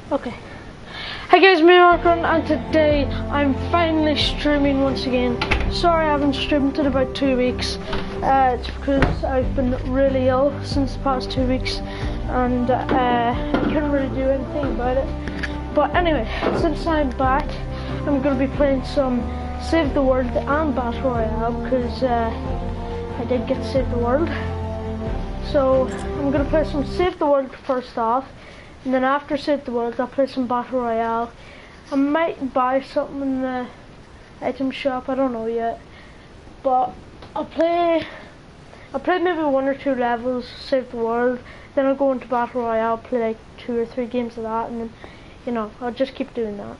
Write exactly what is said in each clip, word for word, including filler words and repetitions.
Okay. Hi guys, me Marcon, and today I'm finally streaming once again. Sorry I haven't streamed in about two weeks. Uh, it's because I've been really ill since the past two weeks and uh, I couldn't really do anything about it. But anyway, since I'm back, I'm going to be playing some Save the World and Battle Royale because uh, I did get to Save the World. So I'm going to play some Save the World first off. And then after Save the World, I'll play some Battle Royale. I might buy something in the item shop, I don't know yet. But I'll play, I'll play maybe one or two levels, Save the World. Then I'll go into Battle Royale, play like two or three games of that, and then, you know, I'll just keep doing that.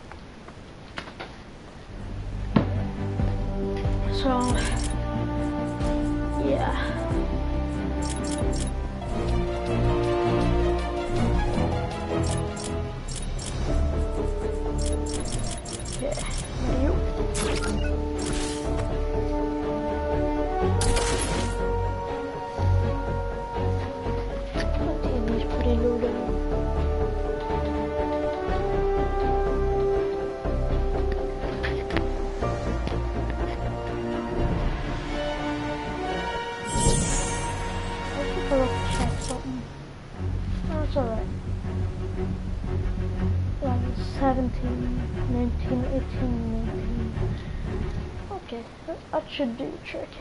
So, yeah. seventeen, nineteen, eighteen, nineteen. Okay, that should do the trick.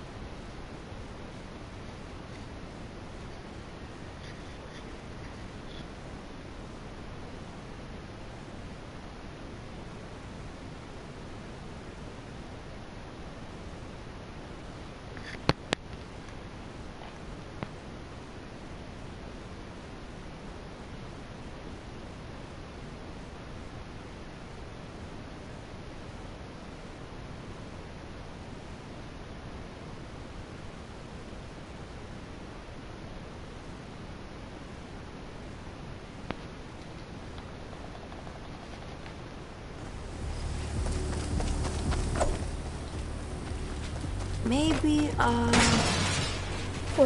Maybe, uh... Oh.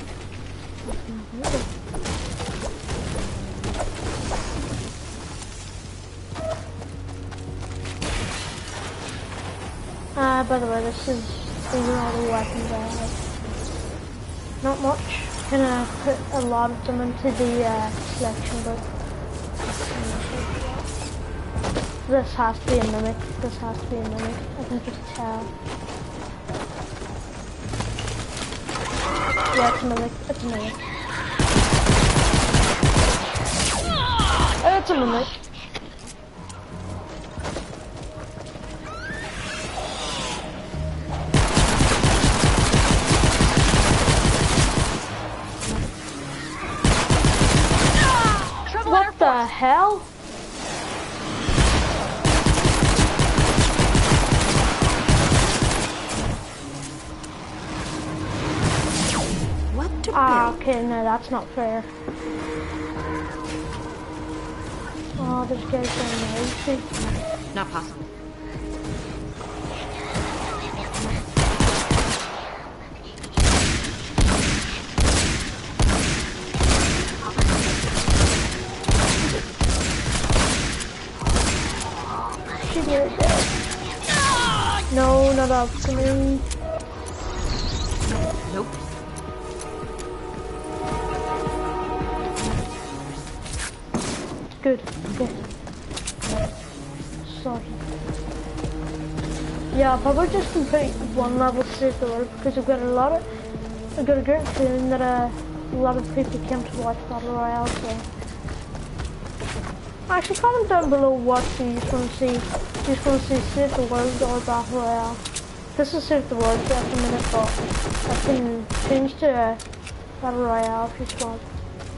Uh, by the way, this is these are all the weapons I have. Not much. I'm gonna put a lot of them into the uh, selection book. This has to be a mimic. This has to be a mimic. I can just tell. Yeah, it's a mimic. It's a mimic. Oh, it's a mimic. What the hell? Ah, okay, no, that's not fair. Oh, this guy's going crazy. Not possible. She did it. No, not up to me. Nope. Good, okay. Sorry. Yeah, I'll probably just complete one level to Save the World because I've got a lot of, I've got a great feeling that uh, a lot of people came to watch Battle Royale, so. Actually, comment down below what you just want to see. You just want to see Save the World or Battle Royale. This is Save the World at the minute, but I can change to uh, Battle Royale if you want.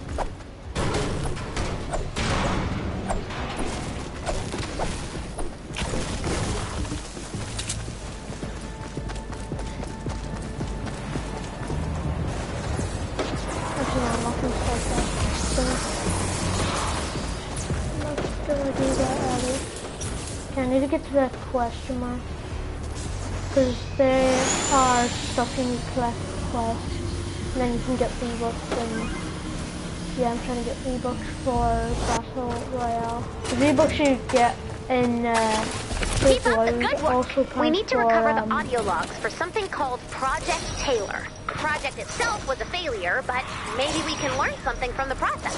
I need to get to that question mark because there are stuff you need to collect quests and then you can get the books and Yeah, I'm trying to get V-Bucks for Battle Royale. The V-Bucks you get in uh, Keep up the good work. Also we need to for, recover um, the audio logs for something called Project Taylor. The project itself was a failure, but maybe we can learn something from the process.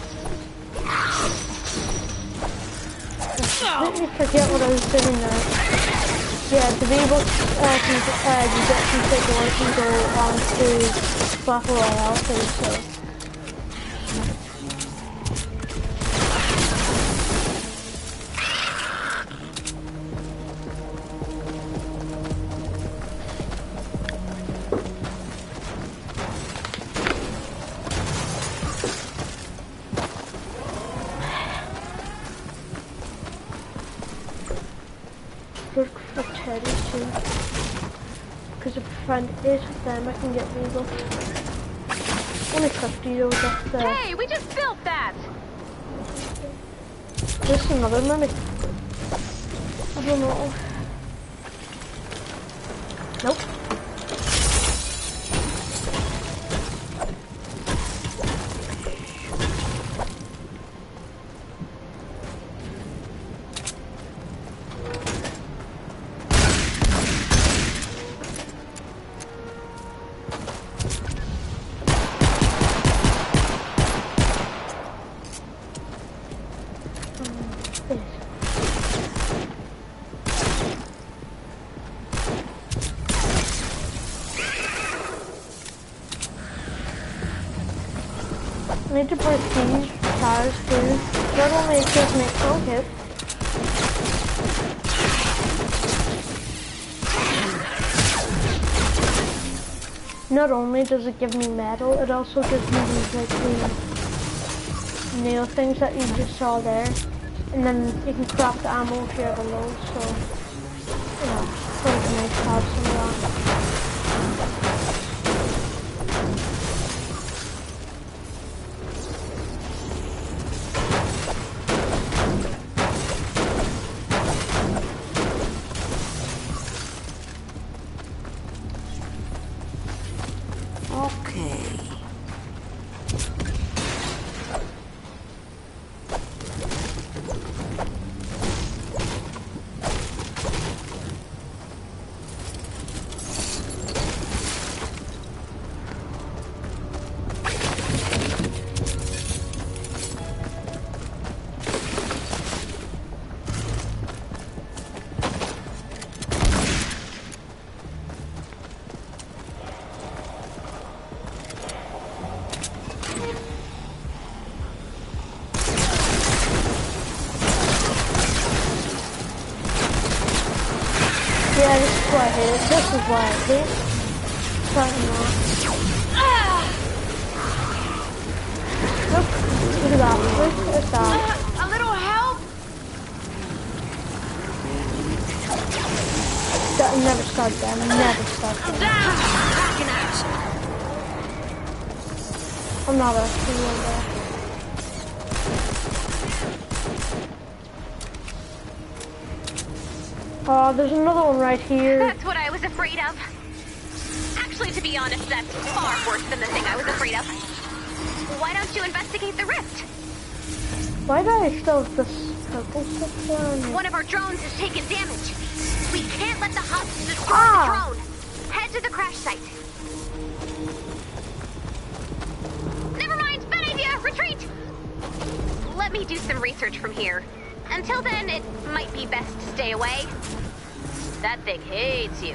I completely forget what I was doing there. Yeah, the V-Bucks uh, can, uh, you get some paperwork and go on to Battle Royale too, so. Look for Teddy too. Because if a friend is with them, I can get legal. Only fifty though, that's uh... Hey, we just built that! There's another mummy. I don't know. Nope. I need to prestige cars too. Not only it gives me focus. Not only does it give me metal, it also gives me these like the nail things that you just saw there. And then you can craft ammo if you have a load, so you know, it's always nice to have some of that. Yeah, this is why I hate it. This is why I hate it. Starting off. Look, look at that. Look at that. Uh, a little help? That never start them. Never start them. Down! Back in action! I'm not actually one there. Oh, there's another one right here. That's what I was afraid of. Actually, to be honest, that's far worse than the thing I was afraid of. Why don't you investigate the rift? Why do I still have this purple stuff down? One of our drones has taken damage. We can't let the husks destroy Ah. the drone. Head to the crash site. Never mind, bad idea. Retreat. Let me do some research from here. Until then, it might be best to stay away. That thing hates you.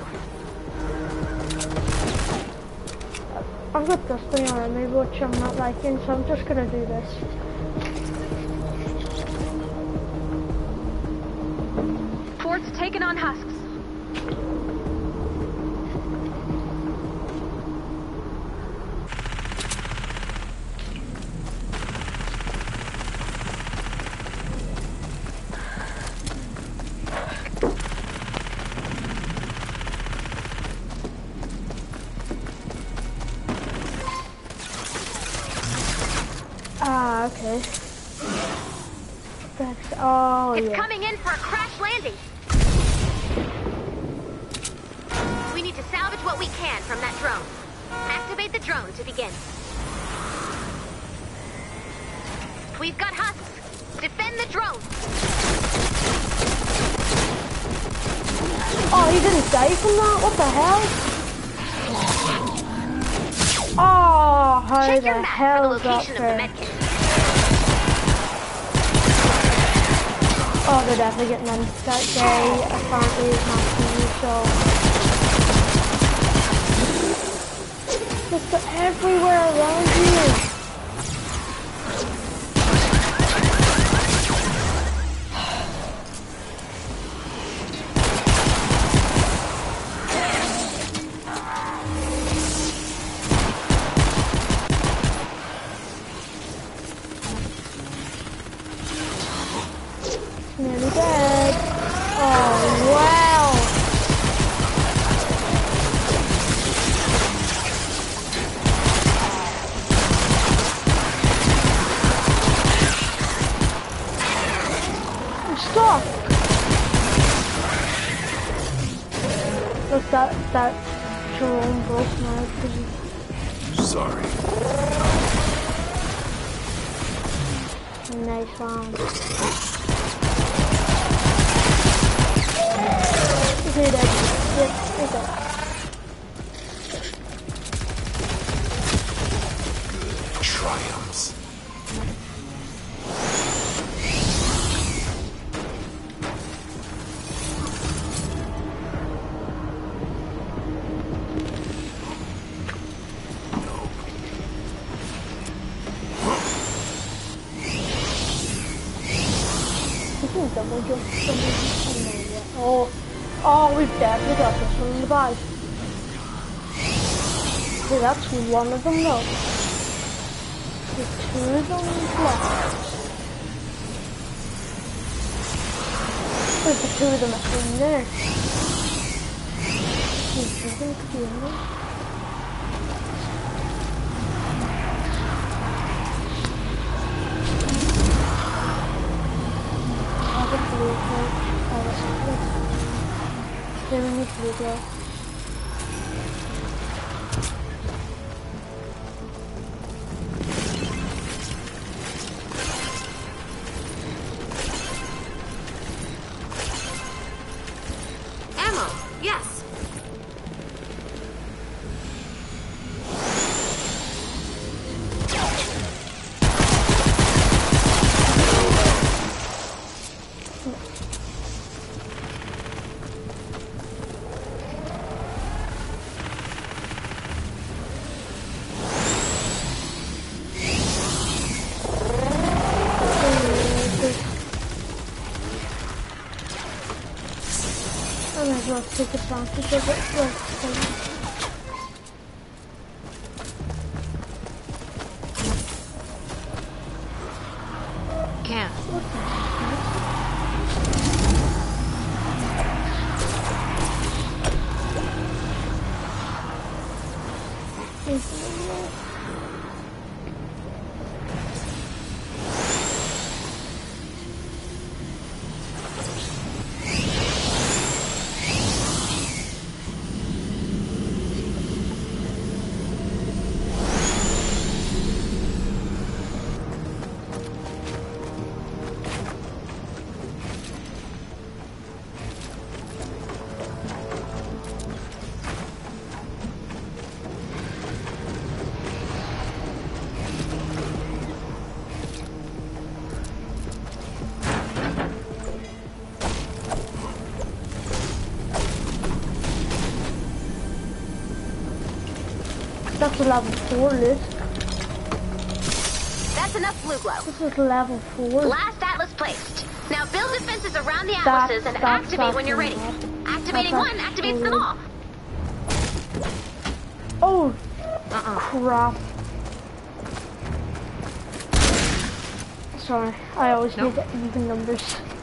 I've got this thing on me, which I'm not liking, so I'm just gonna do this. Fort's taken on husks. Ah, okay. That's, oh, It's yeah. coming in for a crash landing. We need to salvage what we can from that drone. Activate the drone to begin. We've got husks. Defend the drone. Oh, he didn't die from that? What the hell? Oh, how Check the your map hell for the is that location of the fair? medkit. Oh, they're definitely getting in. That guy apparently is not me, so... Just everywhere around here. Nearly dead. Oh, wow. I'm stuck. Look, that, that Jerome broke now because he... Sorry. Nice one. He's dead. Yep, he's dead. Triumphs. Double jump. Oh, oh, we've definitely got this one in the bag. Okay, that's one of them though. There's two of them left. There's the two of them in there. There's two of them in there. Then we need to go. Ammo, yes. I might as well take advantage of it. Well, Can't. that's a level four, Liz. That's enough blue glow. This is level four. Last atlas placed. Now build defenses around the That's- atlases and that's activate when you're ready. actually Activating that's one activates them all. Oh, Uh-uh. crap. Sorry, I always Nope. need even numbers.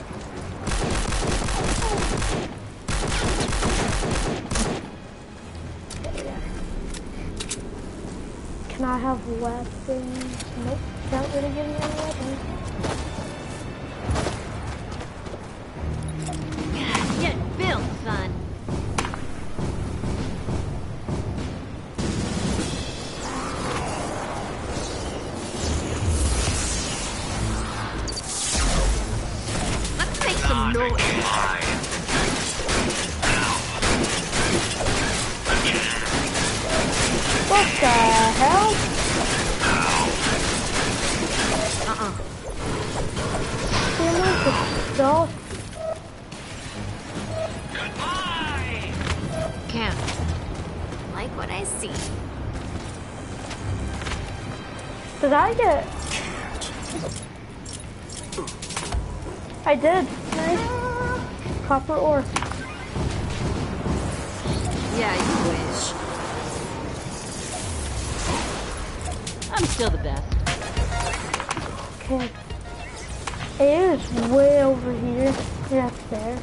Can I have weapons? Nope, can't really give me any weapons. Get built, son. What the hell? Uh-uh. The amount of stuff. Can't. Like what I see. Did I get? I did. Nice. Copper ore. Yeah, you wish. I'm still the best. Okay. It is way over here. Yeah, it's there.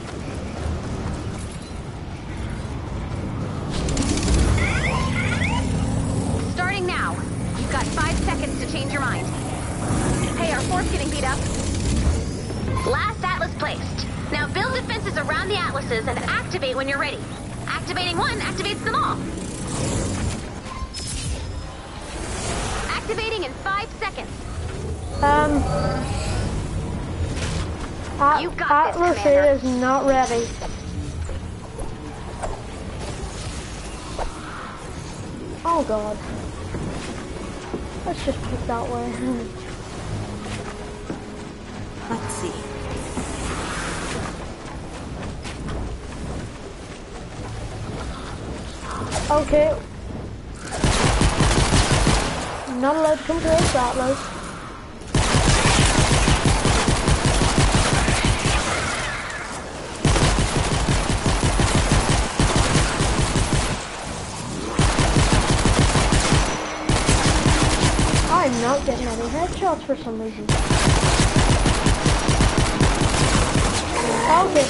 Starting now. You've got five seconds to change your mind. Hey, our fort's getting beat up. Last atlas placed. Now build defenses around the atlases and activate when you're ready. Activating one activates them all. Activating in five seconds. Um. At You got this, Atlas Commander. is not ready. Oh god. Let's just put it that way. Let's see. Okay. I'm not allowed to come to this Atlas. I'm not getting any headshots for some reason. Okay.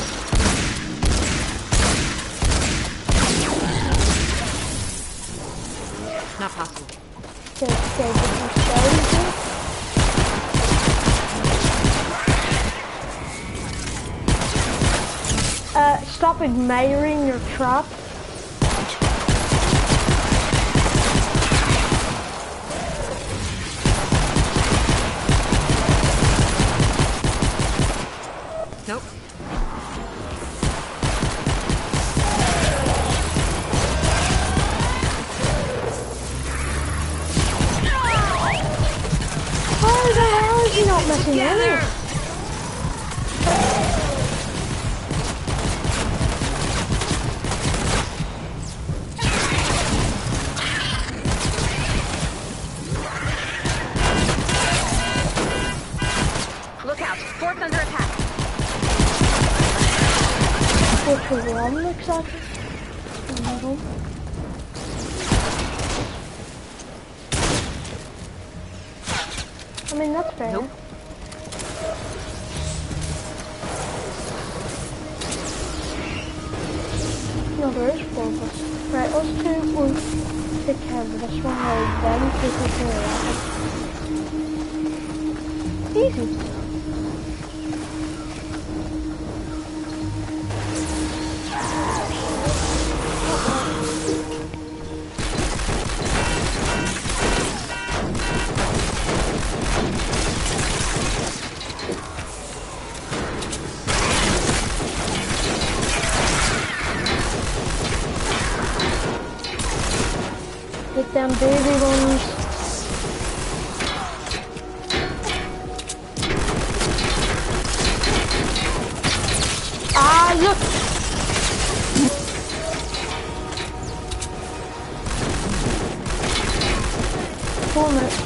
Not possible. Okay, okay, get my shells here. Uh, stop admiring your trap. Nope. How the hell is he not missing any? Look out. Fort's under attack. Which one looks like it? The middle. I mean, that's fair. Nope. No, there is four of us. Right, us two will take care of this one while then take care of that. Easy. Get them baby ones. Ah, look! Four minutes.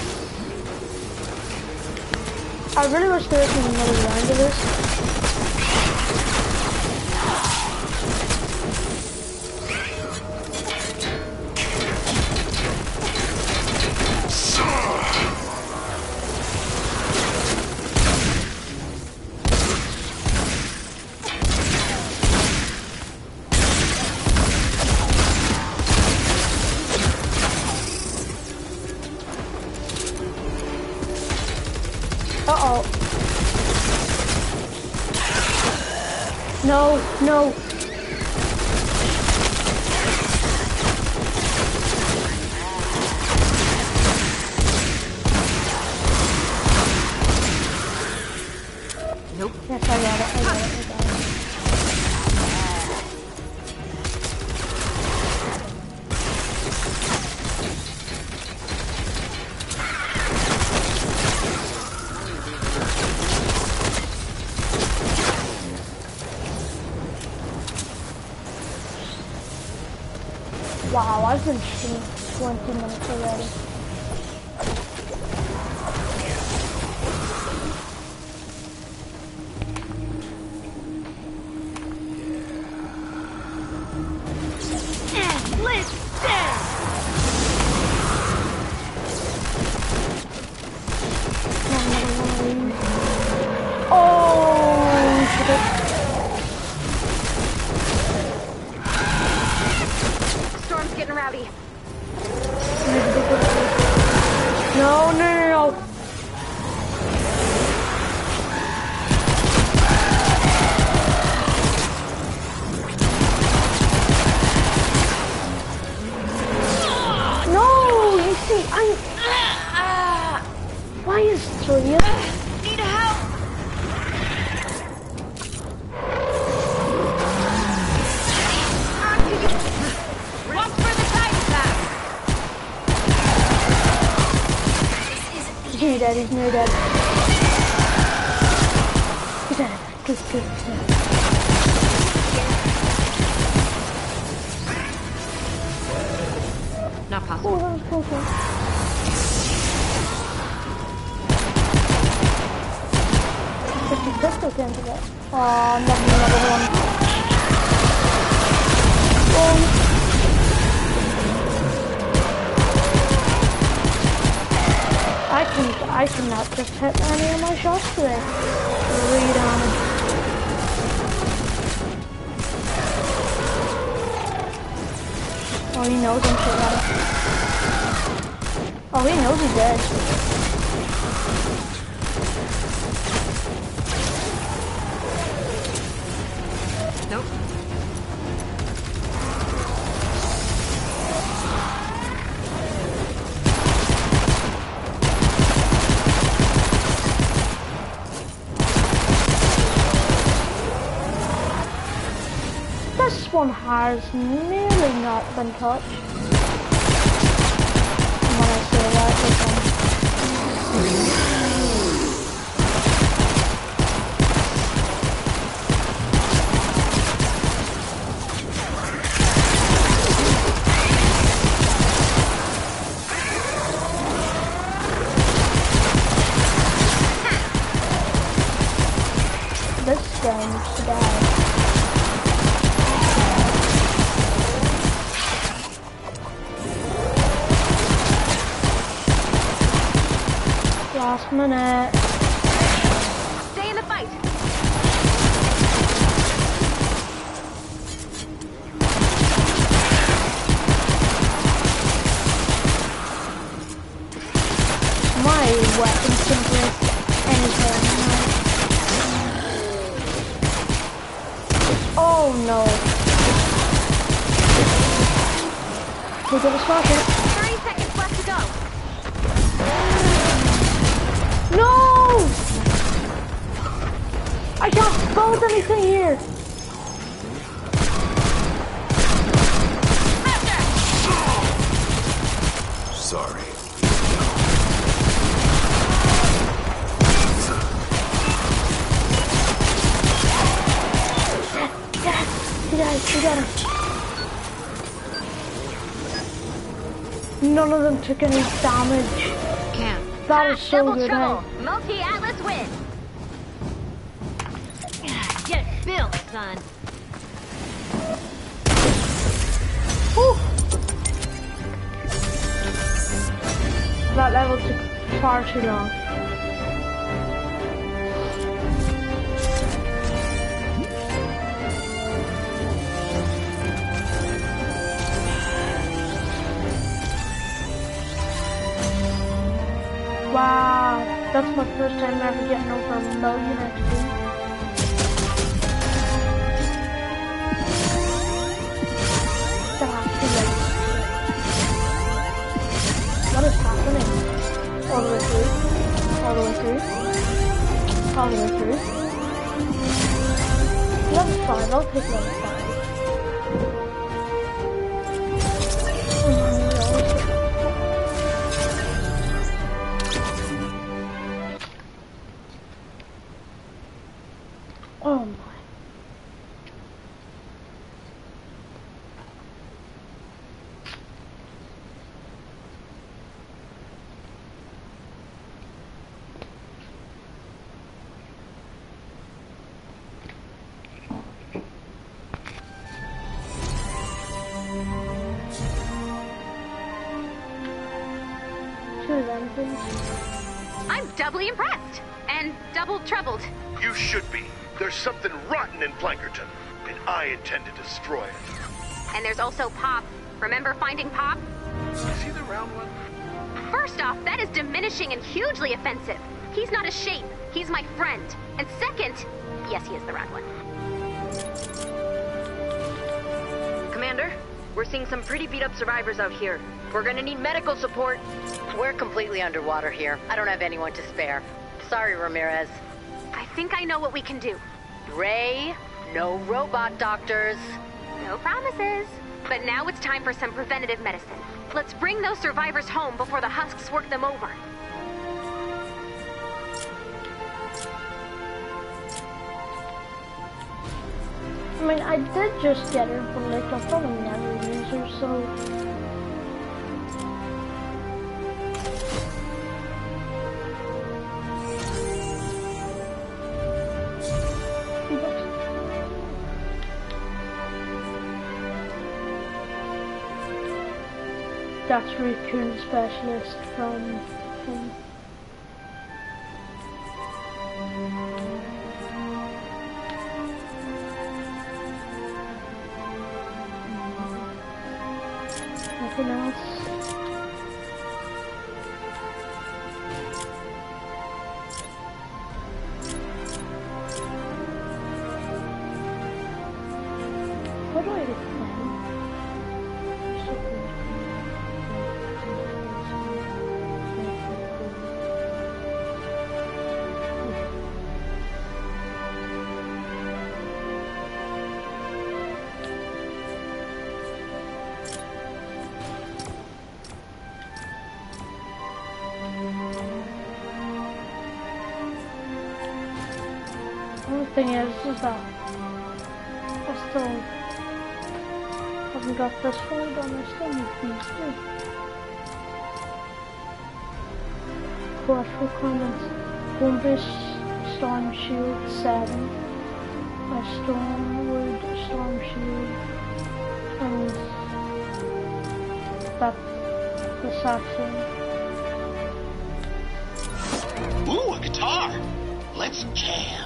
I really wish there was another round of this. Uh-oh. No, no. Nope. Yes, I got it, I got it, I got it. Wow, I've been streaming twenty minutes already. Storm's getting rowdy. No, no, no, no. No, you see, I'm... Uh, why is three? Need help! Watch for the time attack! He's near dead, he's near dead. He's dead. Good, good, good. Not Oh, possible. that was close one. fifty pistols into it. Oh, nothing, another one. Um, I can, I cannot just hit any of my shots today. Three damage. Oh, he knows I'm shit at him. Oh, he knows he's dead. Nope. This one has nearly not been touched. And when I say that, this one. This guy needs to die. Last minute. Stay in the fight! My weapon can break anything. Oh no. We got a spot it. thirty seconds left to go. No! I can't build anything here. Sorry. You guys, you got him. None of them took any damage. Can't. That is so Double good, trouble. hey? Multi-Atlas win. Get built, son. Whew. That level took far too long. Wow, that's my first time ever getting over a million X P. That's like, what is happening? All the way through, all the way through, all the way through. Level five, I'll take level five. Oh my. doubly impressed. And double troubled. You should be. There's something rotten in Plankerton, and I intend to destroy it. And there's also Pop. Remember finding Pop? Is he the round one? First off, that is diminishing and hugely offensive. He's not a shape. He's my friend. And second, yes, he is the round one. Commander, we're seeing some pretty beat-up survivors out here. We're gonna need medical support. We're completely underwater here. I don't have anyone to spare. Sorry, Ramirez. I think I know what we can do. Ray, no robot doctors. No promises. But now it's time for some preventative medicine. Let's bring those survivors home before the husks work them over. I mean, I did just get her, but like, I'll probably never use her, so... That's Raccoon Specialist from him. Nothing else. How do I get them? The thing is, is that I still haven't got this far done. I still need these too. Quest requirements: Home base Storm Shield seven, a Stormwood Storm Shield, and that the Saxon. Ooh, a guitar! Let's jam!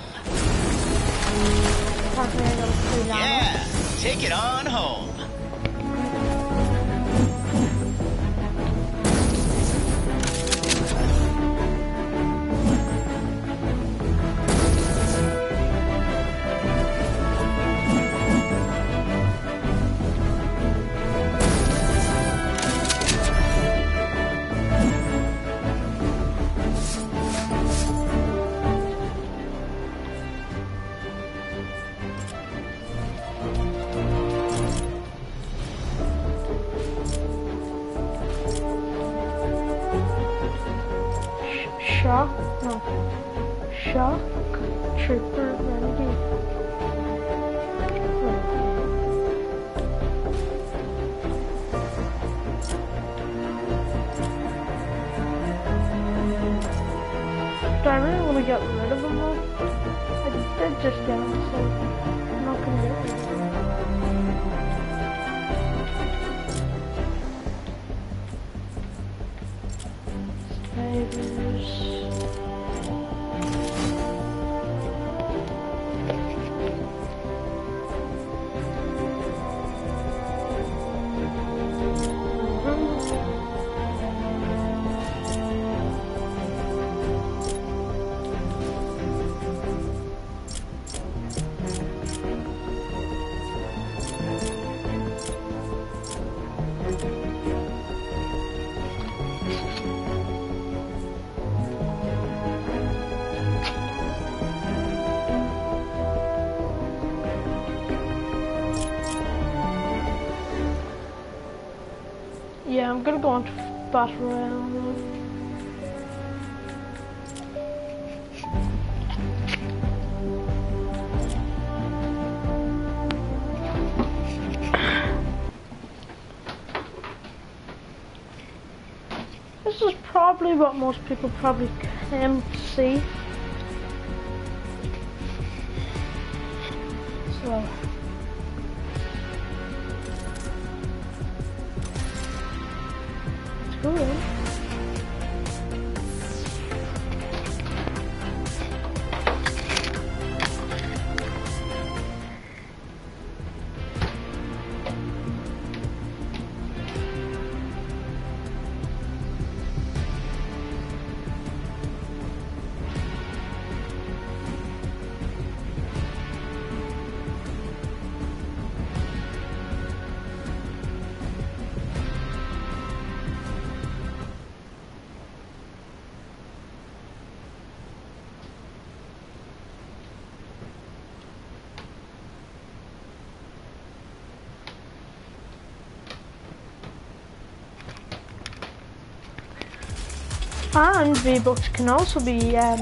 Yeah, take it on home. Shock, no, Shock Trooper Renegade. Do I really want to get rid of them though? I did just get them, so I'm not going to get rid of them. Spiders. Yeah, I'm gonna go on to Battle Royale. This is probably what most people probably can see. So. Cool. And V-Bucks can also be um,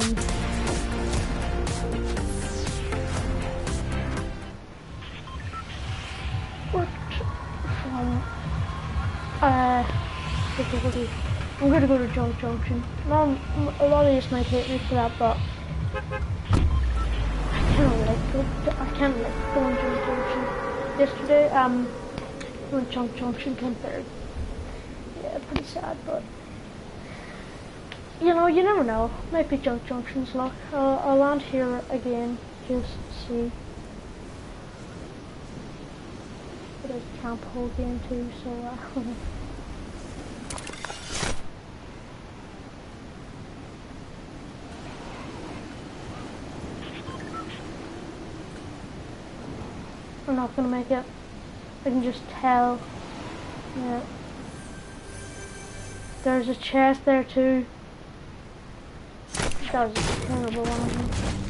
worked from uh, difficulty. I'm gonna go to Junk Junction. No, a lot of you might hate me for that, but I can't like go. I can't like go on Junk Junction. Yesterday, um, when Junk Junction came third. Yeah, pretty sad, but you know, you never know. Might be Junk Junction's luck. I'll, I'll land here again, just see. But I can't hold game too, so uh, I'm not gonna make it. I can just tell. Yeah. There's a chest there too. That was a terrible one.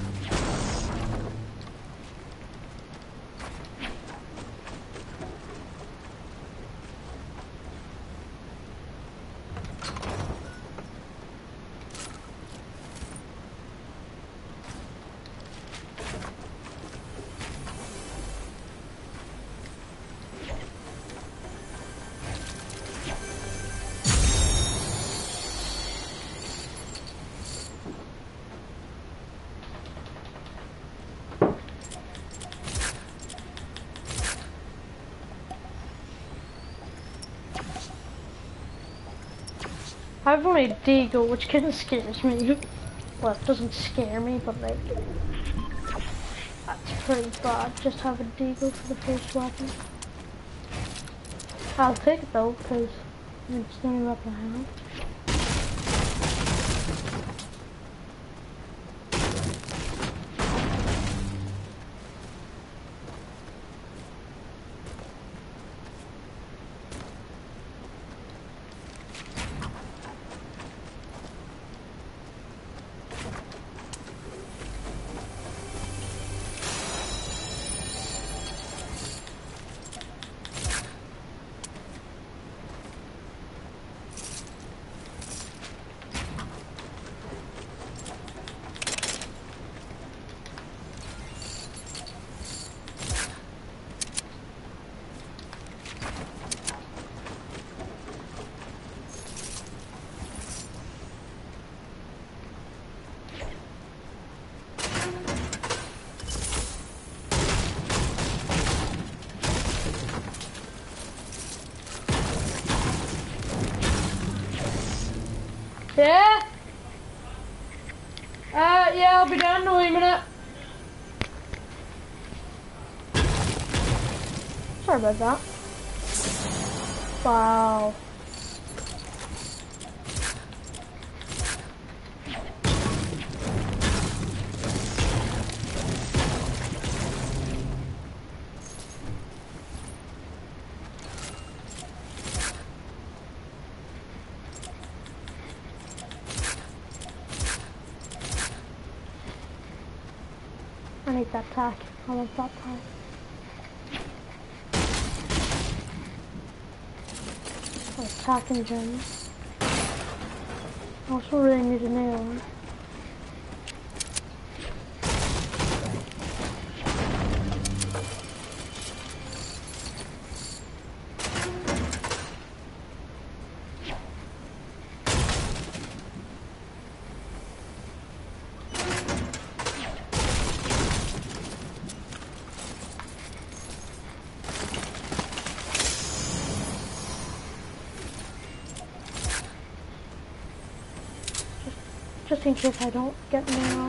I have only a deagle, which kind of scares me. Well, it doesn't scare me, but like, that's pretty bad. Just have a deagle for the first weapon. I'll take it though, because it's the only weapon I have. Yeah? Uh, yeah, I'll be down in a wee minute. Sorry about that. Wow. I need that tack. I want that tack. Oh, tack and gems. I also really need a nail one. Just in case I don't get nailed.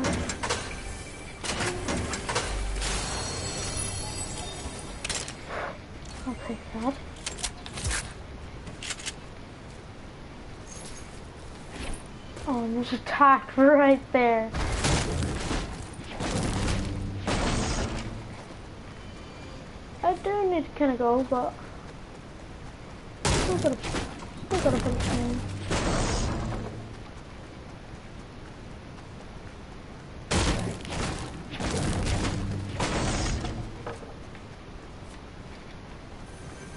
I'll take that. Oh, there's a tack right there. I do need to kind of go, but still gotta, still gotta put it in.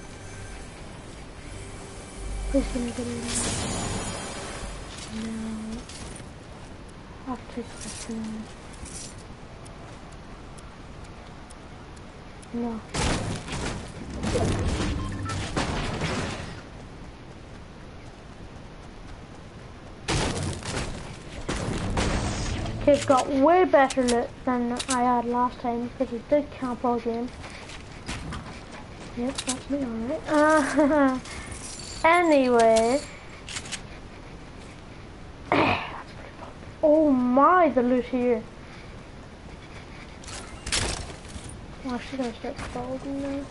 Please let me get in. No. I'll take this one. No. Kid's got way better loot than I had last time because he did camp all game. Yep, that's me, alright. Uh, anyway. Oh my, the loot here. I'm actually gonna start folding now.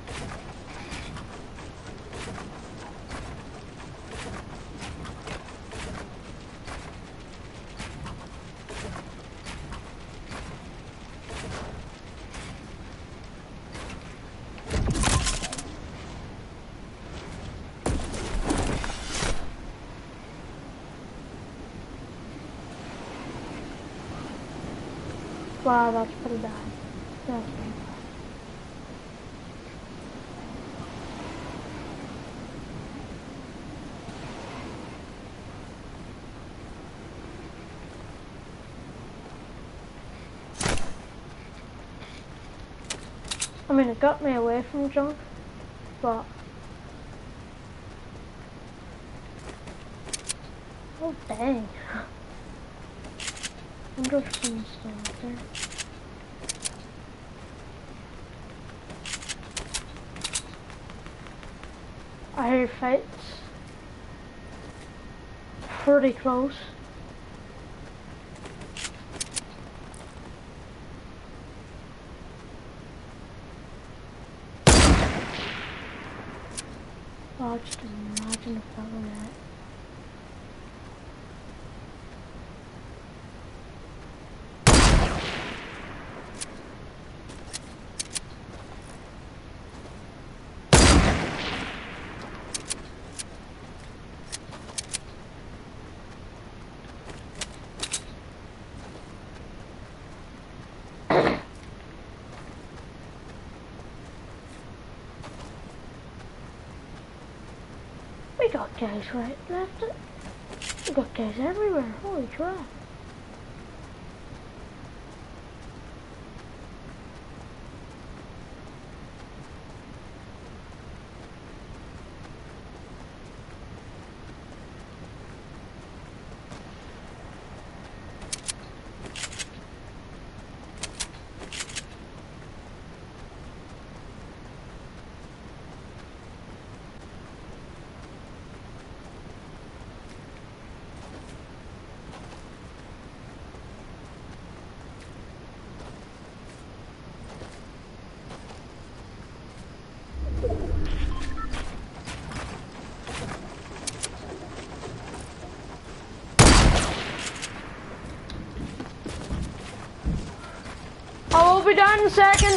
Wow, that's pretty bad. That's pretty bad. I mean, it got me away from junk, but... Oh, dang. I wonder if someone's still out there. I hear fights. Pretty close. Oh, just imagine if that were it. We got guys right, left it. We got guys everywhere, holy crap. I will be done in a second.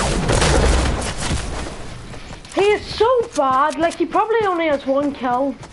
He is so bad, like he probably only has one kill.